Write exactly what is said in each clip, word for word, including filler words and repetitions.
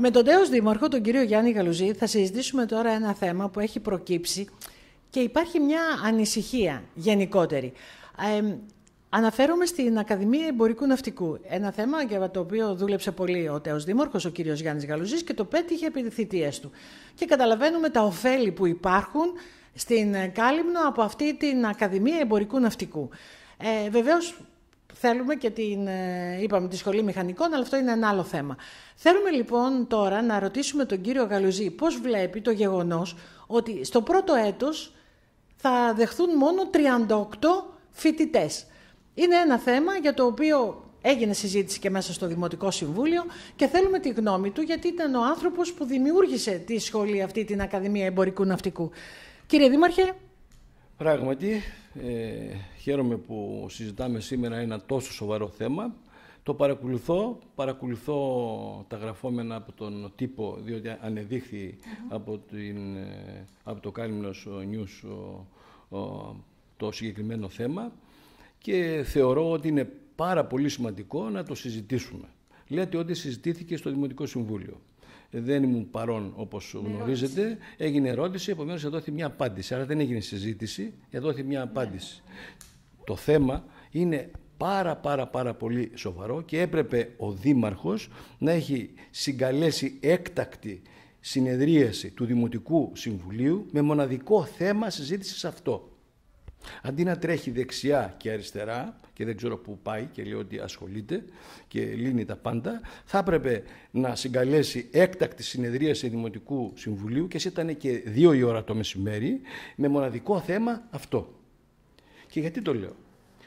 Με τον τέος Δήμαρχο, τον κύριο Γιάννη Γαλουζή, θα συζητήσουμε τώρα ένα θέμα που έχει προκύψει και υπάρχει μια ανησυχία γενικότερη. Ε, Αναφέρομαι στην Ακαδημία Εμπορικού Ναυτικού. Ένα θέμα για το οποίο δούλεψε πολύ ο τέος Δήμαρχος, ο κύριος Γιάννης Γαλουζής, και το πέτυχε επί θητείας του. Και καταλαβαίνουμε τα ωφέλη που υπάρχουν στην Κάλυμνο από αυτή την Ακαδημία Εμπορικού Ναυτικού. Ε, βεβαίως θέλουμε και την, είπαμε, τη Σχολή Μηχανικών, αλλά αυτό είναι ένα άλλο θέμα. Θέλουμε λοιπόν τώρα να ρωτήσουμε τον κύριο Γαλουζή πώς βλέπει το γεγονός ότι στο πρώτο έτος θα δεχθούν μόνο τριάντα οκτώ φοιτητές. Είναι ένα θέμα για το οποίο έγινε συζήτηση και μέσα στο Δημοτικό Συμβούλιο και θέλουμε τη γνώμη του, γιατί ήταν ο άνθρωπος που δημιούργησε τη σχολή αυτή, την Ακαδημία Εμπορικού Ναυτικού. Κύριε Δήμαρχε. Πράγματι, ε, χαίρομαι που συζητάμε σήμερα ένα τόσο σοβαρό θέμα. Το παρακολουθώ, παρακολουθώ τα γραφόμενα από τον τύπο, διότι ανεδείχθη mm-hmm. από, την, από το Κάλυμνος News ο, ο, το συγκεκριμένο θέμα. Και θεωρώ ότι είναι πάρα πολύ σημαντικό να το συζητήσουμε. Λέτε ότι συζητήθηκε στο Δημοτικό Συμβούλιο. Δεν ήμουν παρόν, όπως γνωρίζετε. Ερώτηση. Έγινε ερώτηση, επομένως εδόθη μια απάντηση. Άρα δεν έγινε συζήτηση, εδόθη μια απάντηση. Ναι. Το θέμα είναι πάρα πάρα πάρα πολύ σοβαρό και έπρεπε ο Δήμαρχος να έχει συγκαλέσει έκτακτη συνεδρίαση του Δημοτικού Συμβουλίου με μοναδικό θέμα συζήτησης αυτό. Αντί να τρέχει δεξιά και αριστερά και δεν ξέρω πού πάει και λέει ότι ασχολείται και λύνει τα πάντα, θα έπρεπε να συγκαλέσει έκτακτη συνεδρίαση Δημοτικού Συμβουλίου και ήταν και δύο η ώρα το μεσημέρι με μοναδικό θέμα αυτό. Και γιατί το λέω?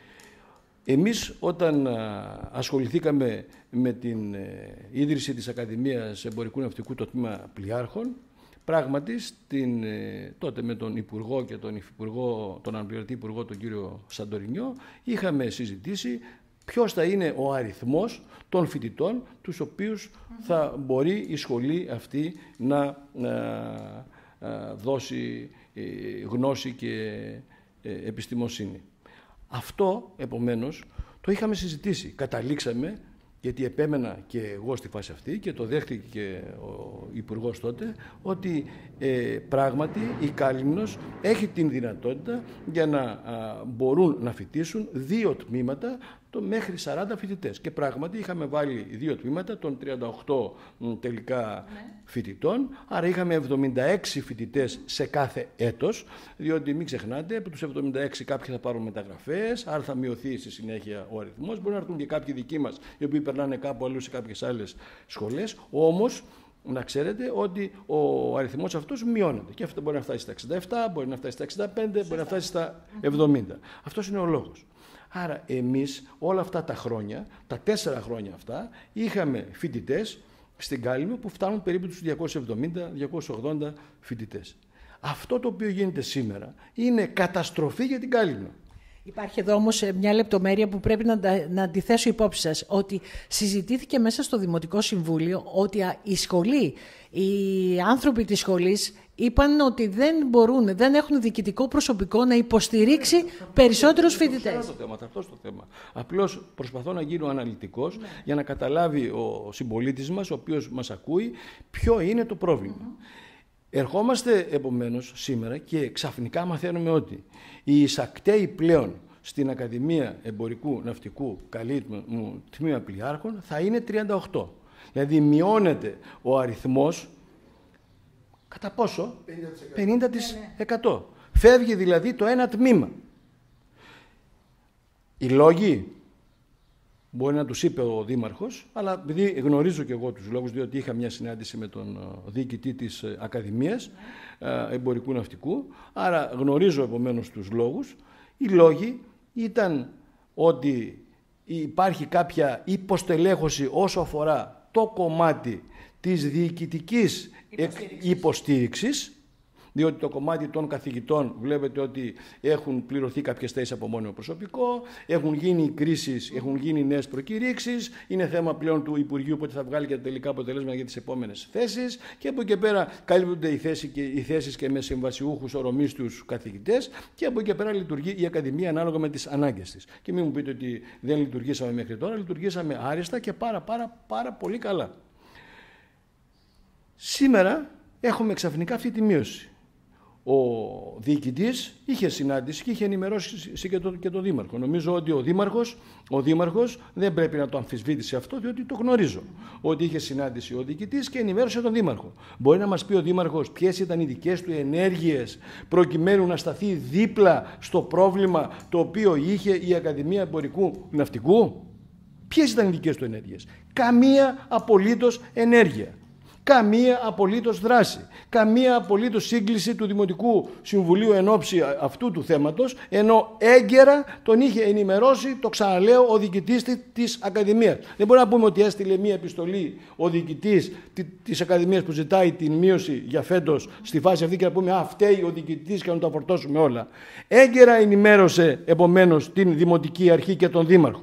Εμείς όταν ασχοληθήκαμε με την ίδρυση της Ακαδημίας Εμπορικού Ναυτικού, το τμήμα Πλοιάρχων, πράγματι, στην, τότε με τον Υπουργό και τον Υφυπουργό, τον Αναπληρωτή Υπουργό, τον κύριο Σαντορινιό, είχαμε συζητήσει ποιος θα είναι ο αριθμός των φοιτητών τους οποίους θα μπορεί η σχολή αυτή να, να, να δώσει γνώση και επιστημοσύνη. Αυτό, επομένως, το είχαμε συζητήσει. Καταλήξαμε, γιατί επέμενα και εγώ στη φάση αυτή και το δέχτηκε και ο Υπουργός τότε, ότι ε, πράγματι η Κάλυμνος έχει την δυνατότητα για να α, μπορούν να φοιτήσουν δύο τμήματα το μέχρι σαράντα φοιτητές. Και πράγματι είχαμε βάλει δύο τμήματα των τριάντα οκτώ μ, τελικά ναι. φοιτητών, άρα είχαμε εβδομήντα έξι φοιτητές σε κάθε έτος, διότι μην ξεχνάτε, από τους εβδομήντα έξι κάποιοι θα πάρουν μεταγραφές, άρα θα μειωθεί στη συνέχεια ο αριθμός. Μπορεί να έρθουν και κάποιοι δικοί μας, οι οποίοι περνάνε κάπου αλλού σε κάποιες άλλες σχολές, όμως να ξέρετε ότι ο αριθμός αυτός μειώνεται. Και αυτό μπορεί να φτάσει στα εξήντα επτά, μπορεί να φτάσει στα εξήντα πέντε, μπορεί να φτάσει στα εβδομήντα. Αυτός είναι ο λόγος. Άρα εμείς όλα αυτά τα χρόνια, τα τέσσερα χρόνια αυτά, είχαμε φοιτητές στην Κάλυμνο που φτάνουν περίπου τους διακόσιους εβδομήντα με διακόσιους ογδόντα φοιτητές. Αυτό το οποίο γίνεται σήμερα είναι καταστροφή για την Κάλυμνο. Υπάρχει εδώ όμως μια λεπτομέρεια που πρέπει να, να αντιθέσω υπόψη σας, ότι συζητήθηκε μέσα στο Δημοτικό Συμβούλιο ότι η σχολή, οι άνθρωποι της σχολής είπαν ότι δεν μπορούν, δεν έχουν διοικητικό προσωπικό να υποστηρίξει ναι, περισσότερους φοιτητές. Αυτό το θέμα, αυτό το θέμα. Απλώς προσπαθώ να γίνω αναλυτικός ναι. για να καταλάβει ο συμπολίτης μας, ο οποίος μας ακούει, ποιο είναι το πρόβλημα. Mm-hmm. Ερχόμαστε επομένως σήμερα και ξαφνικά μαθαίνουμε ότι οι εισακτέοι πλέον στην Ακαδημία Εμπορικού Ναυτικού Καλύμνου τμήμα Πλοιάρχων θα είναι τριάντα οκτώ. Δηλαδή μειώνεται ο αριθμός κατά πόσο? πενήντα τοις εκατό. Φεύγει δηλαδή το ένα τμήμα. Οι λόγοι μπορεί να τους είπε ο Δήμαρχος, αλλά επειδή γνωρίζω και εγώ τους λόγους, διότι είχα μια συνάντηση με τον διοικητή της Ακαδημίας Εμπορικού Ναυτικού, άρα γνωρίζω επομένως τους λόγους. Οι λόγοι ήταν ότι υπάρχει κάποια υποστελέχωση όσο αφορά το κομμάτι της διοικητικής υποστήριξης, υποστήριξης διότι το κομμάτι των καθηγητών βλέπετε ότι έχουν πληρωθεί κάποιες θέσεις από μόνιμο προσωπικό, έχουν γίνει κρίσεις, έχουν γίνει νέες προκηρύξεις, είναι θέμα πλέον του Υπουργείου πότε θα βγάλει και τα τελικά αποτελέσματα για τις επόμενες θέσεις και από εκεί και πέρα καλύπτονται οι θέσεις και, οι θέσεις και με συμβασιούχους ορομίστους καθηγητές και από εκεί και πέρα λειτουργεί η Ακαδημία ανάλογα με τις ανάγκες της. Και μην μου πείτε ότι δεν λειτουργήσαμε μέχρι τώρα, λειτουργήσαμε άριστα και πάρα πάρα πάρα πολύ καλά. Σήμερα έχουμε ξαφνικά αυτή τη μείωση. Ο διοικητής είχε συνάντηση και είχε ενημερώσει και το, και το δήμαρχο. Νομίζω ότι ο δήμαρχος, ο δήμαρχος δεν πρέπει να το αμφισβήτησε αυτό, διότι το γνωρίζω. Ότι είχε συνάντηση ο διοικητής και ενημέρωσε τον δήμαρχο. Μπορεί να μας πει ο δήμαρχος ποιες ήταν οι δικές του ενέργειες προκειμένου να σταθεί δίπλα στο πρόβλημα το οποίο είχε η Ακαδημία Εμπορικού Ναυτικού. Ποιες ήταν οι δικές του ενέργειες? Καμία απολύτως ενέργεια. Καμία απολύτως δράση, καμία απολύτως σύγκληση του Δημοτικού Συμβουλίου εν ώψη αυτού του θέματος, ενώ έγκαιρα τον είχε ενημερώσει, το ξαναλέω, ο διοικητής της Ακαδημίας. Δεν μπορεί να πούμε ότι έστειλε μία επιστολή ο διοικητής της Ακαδημίας που ζητάει την μείωση για φέτος στη φάση αυτή και να πούμε «Α, φταίει ο διοικητής» και να το αφορτώσουμε όλα. Έγκαιρα ενημέρωσε επομένως την Δημοτική Αρχή και τον Δήμαρχο.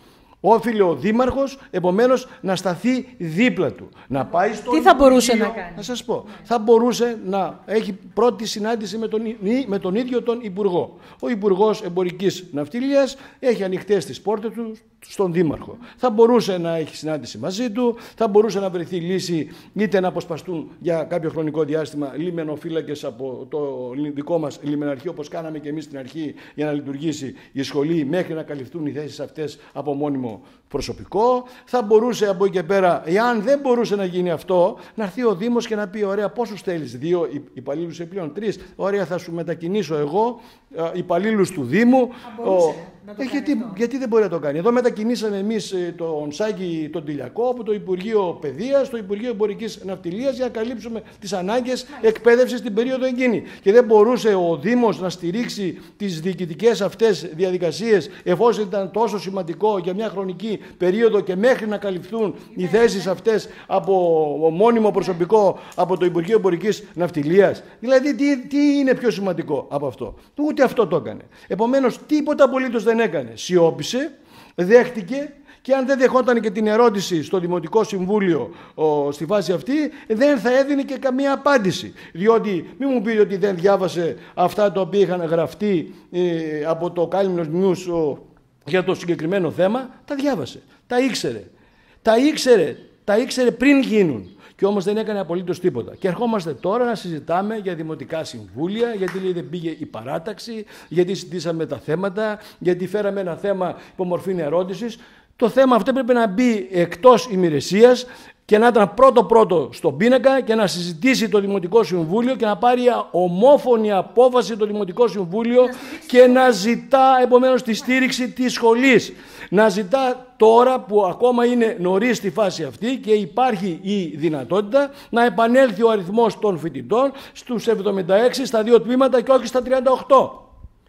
Όφιλε ο Δήμαρχος, επομένως, να σταθεί δίπλα του. Να πάει στο Τι θα μπορούσε Υπουργείο, να κάνει? Να σας πω. Θα μπορούσε να έχει πρώτη συνάντηση με τον, με τον ίδιο τον Υπουργό. Ο Υπουργός Εμπορικής Ναυτιλίας έχει ανοιχτές τις πόρτες του στον Δήμαρχο. Θα μπορούσε να έχει συνάντηση μαζί του, θα μπορούσε να βρεθεί λύση είτε να αποσπαστούν για κάποιο χρονικό διάστημα λιμενοφύλακες από το δικό μας λιμεναρχείο, όπως κάναμε και εμείς στην αρχή, για να λειτουργήσει η σχολή μέχρι να καλυφθούν οι θέσεις αυτές από μόνιμο προσωπικό. Θα μπορούσε από εκεί και πέρα, εάν δεν μπορούσε να γίνει αυτό, να έρθει ο Δήμος και να πει: ωραία, πόσους θέλεις? Δύο υπαλλήλους επιπλέον, τρεις. Ωραία, θα σου μετακινήσω εγώ υπαλλήλους του Δήμου. Ο... Ε, γιατί, γιατί δεν μπορεί να το κάνει? Εδώ μετακινήσαμε εμείς τον Σάκη τον Τηλιακό από το Υπουργείο Παιδείας στο Υπουργείο Εμπορικής Ναυτιλίας για να καλύψουμε τις ανάγκες εκπαίδευσης στην περίοδο εκείνη. Και δεν μπορούσε ο Δήμος να στηρίξει τις διοικητικές αυτές διαδικασίες εφόσον ήταν τόσο σημαντικό για μια χρονική περίοδο και μέχρι να καλυφθούν οι θέσεις αυτές από μόνιμο προσωπικό από το Υπουργείο Εμπορικής Ναυτιλίας. Δηλαδή, τι, τι είναι πιο σημαντικό από αυτό? Ούτε αυτό το έκανε. Επομένως, τίποτα απολύτως δεν έκανε. Σιώπησε, δέχτηκε και αν δεν δεχόταν και την ερώτηση στο Δημοτικό Συμβούλιο ο, στη φάση αυτή, δεν θα έδινε και καμία απάντηση. Διότι μην μου πείτε ότι δεν διάβασε αυτά τα οποία είχαν γραφτεί ε, από το Κάλυμνος News ο, για το συγκεκριμένο θέμα. Τα διάβασε, τα ήξερε. Τα ήξερε, τα ήξερε πριν γίνουν. Και όμως δεν έκανε απολύτως τίποτα. Και ερχόμαστε τώρα να συζητάμε για δημοτικά συμβούλια, γιατί λέει, δεν πήγε η παράταξη, γιατί συζητήσαμε τα θέματα, γιατί φέραμε ένα θέμα υπό μορφή ερώτησης. Το θέμα αυτό πρέπει να μπει εκτός ημερησίας και να ήταν πρώτο-πρώτο στον πίνακα και να συζητήσει το Δημοτικό Συμβούλιο και να πάρει ομόφωνη απόφαση το Δημοτικό Συμβούλιο και να ζητά επομένως τη στήριξη της σχολής. Να ζητά τώρα που ακόμα είναι νωρίς στη φάση αυτή και υπάρχει η δυνατότητα να επανέλθει ο αριθμός των φοιτητών στους εβδομήντα έξι στα δύο τμήματα και όχι στα τριάντα οκτώ.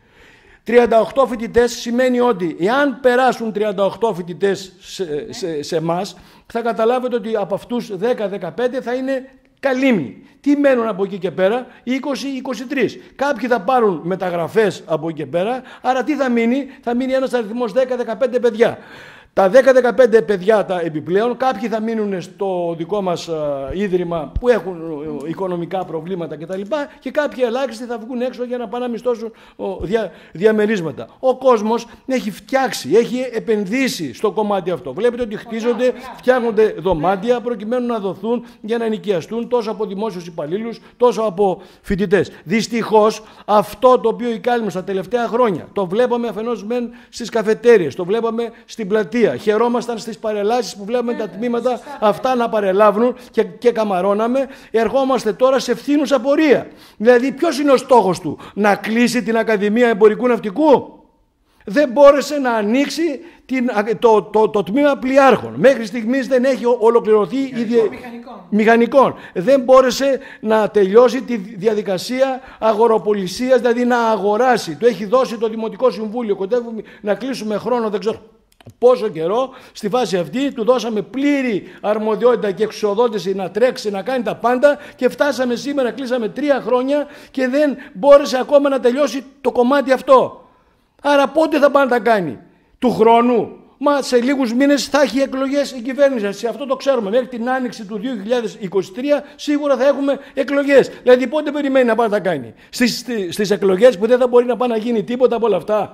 τριάντα οκτώ φοιτητές σημαίνει ότι εάν περάσουν τριάντα οκτώ φοιτητές σε, σε, σε εμάς, θα καταλάβετε ότι από αυτούς δέκα με δεκαπέντε θα είναι καλύμνοι. Τι μένουν από εκεί και πέρα? είκοσι με είκοσι τρία. Κάποιοι θα πάρουν μεταγραφές από εκεί και πέρα, άρα τι θα μείνει? Θα μείνει ένας αριθμός δέκα με δεκαπέντε παιδιά. Τα δέκα με δεκαπέντε παιδιά τα επιπλέον, κάποιοι θα μείνουν στο δικό μας α, ίδρυμα που έχουν α, οικονομικά προβλήματα κτλ. Και κάποιοι ελάχιστοι θα βγουν έξω για να πάνε να μισθώσουν α, δια, διαμερίσματα. Ο κόσμος έχει φτιάξει, έχει επενδύσει στο κομμάτι αυτό. Βλέπετε ότι χτίζονται, φτιάχνονται δωμάτια προκειμένου να δοθούν για να ενοικιαστούν τόσο από δημόσιους υπαλλήλους, τόσο από φοιτητές. Δυστυχώς αυτό το οποίο εικάλυμε στα τελευταία χρόνια, το βλέπαμε αφενός μεν στις καφετέριες, το βλέπαμε στην πλατεία. Χαιρόμασταν στις παρελάσεις που βλέπουμε τα τμήματα αυτά να παρελάβουν και, και καμαρώναμε. Ερχόμαστε τώρα σε ευθύνουσα πορεία. Δηλαδή, ποιος είναι ο στόχος του? Να κλείσει την Ακαδημία Εμπορικού Ναυτικού? Δεν μπόρεσε να ανοίξει την, το, το, το, το τμήμα πλοιάρχων. Μέχρι στιγμής δεν έχει ολοκληρωθεί η δια... μηχανικών. μηχανικών. Δεν μπόρεσε να τελειώσει τη διαδικασία αγοροπολισίας, δηλαδή να αγοράσει. Το έχει δώσει το Δημοτικό Συμβούλιο. Κοντεύουμε να κλείσουμε χρόνο, δεν ξέρω πόσο καιρό. Στη φάση αυτή του δώσαμε πλήρη αρμοδιότητα και εξουσιοδότηση να τρέξει, να κάνει τα πάντα και φτάσαμε σήμερα, κλείσαμε τρία χρόνια και δεν μπόρεσε ακόμα να τελειώσει το κομμάτι αυτό. Άρα πότε θα πάει να τα κάνει? Του χρόνου? Μα σε λίγους μήνες θα έχει εκλογές η κυβέρνηση. Σε αυτό το ξέρουμε. Μέχρι την άνοιξη του δύο χιλιάδες είκοσι τρία σίγουρα θα έχουμε εκλογές. Δηλαδή πότε περιμένει να πάει να τα κάνει? Στις, στις εκλογές που δεν θα μπορεί να πάει να γίνει τίποτα από όλα αυτά.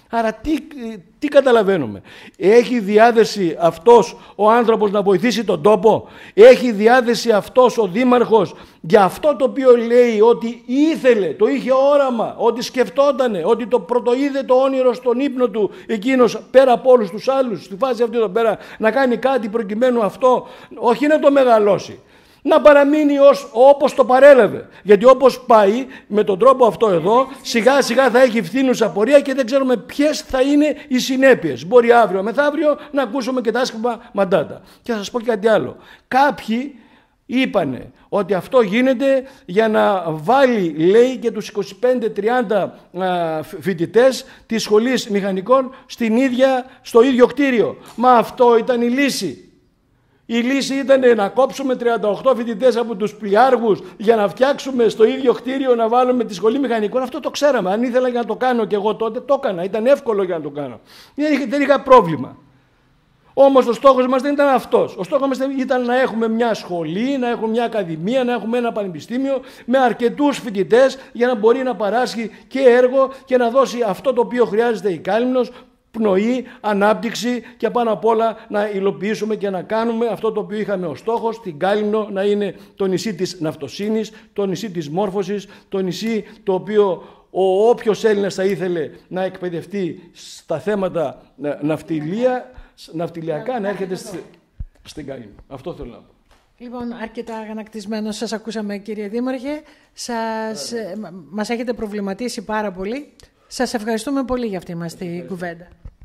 Άρα τι, τι καταλαβαίνουμε? Έχει διάθεση αυτός ο άνθρωπος να βοηθήσει τον τόπο? Έχει διάθεση αυτός ο δήμαρχος για αυτό το οποίο λέει ότι ήθελε, το είχε όραμα, ότι σκεφτότανε, ότι το πρωτοείδε το όνειρο στον ύπνο του εκείνος πέρα από όλους τους άλλους, στη φάση αυτή εδώ πέρα, να κάνει κάτι προκειμένου αυτό, όχι να το μεγαλώσει, να παραμείνει ως, όπως το παρέλαβε. Γιατί όπως πάει με τον τρόπο αυτό εδώ, σιγά σιγά θα έχει φθήνουσα πορεία και δεν ξέρουμε ποιες θα είναι οι συνέπειες. Μπορεί αύριο μεθαύριο να ακούσουμε και τα άσχημα μαντάτα. Και θα σας πω και κάτι άλλο. Κάποιοι είπανε ότι αυτό γίνεται για να βάλει, λέει, και τους είκοσι πέντε τριάντα φοιτητές της σχολής μηχανικών στην ίδια, στο ίδιο κτίριο. Μα αυτό ήταν η λύση? Η λύση ήταν να κόψουμε τριάντα οκτώ φοιτητές από τους πλοιάργους για να φτιάξουμε στο ίδιο κτίριο, να βάλουμε τη σχολή μηχανικών? Αυτό το ξέραμε. Αν ήθελα για να το κάνω και εγώ τότε, το έκανα. Ήταν εύκολο για να το κάνω. Δεν είχα πρόβλημα. Όμως ο στόχος μας δεν ήταν αυτός. Ο στόχος μας ήταν να έχουμε μια σχολή, να έχουμε μια ακαδημία, να έχουμε ένα πανεπιστήμιο με αρκετούς φοιτητές για να μπορεί να παράσχει και έργο και να δώσει αυτό το οποίο χρειάζεται η Κάλυμνος, πνοή, ανάπτυξη, και πάνω απ' όλα να υλοποιήσουμε και να κάνουμε αυτό το οποίο είχαμε ως στόχο, την Κάλυμνο να είναι το νησί της ναυτοσύνης, το νησί της μόρφωσης, το νησί το οποίο ο όποιος Έλληνας θα ήθελε να εκπαιδευτεί στα θέματα ναυτιλία, ναυτιλιακά, να έρχεται στην Κάλυμνο. Αυτό θέλω να πω. Λοιπόν, αρκετά αγανακτισμένο σας ακούσαμε, κύριε Δήμαρχε. Σας, μας έχετε προβληματίσει πάρα πολύ. Σας ευχαριστούμε πολύ για αυτή μας την κουβέντα.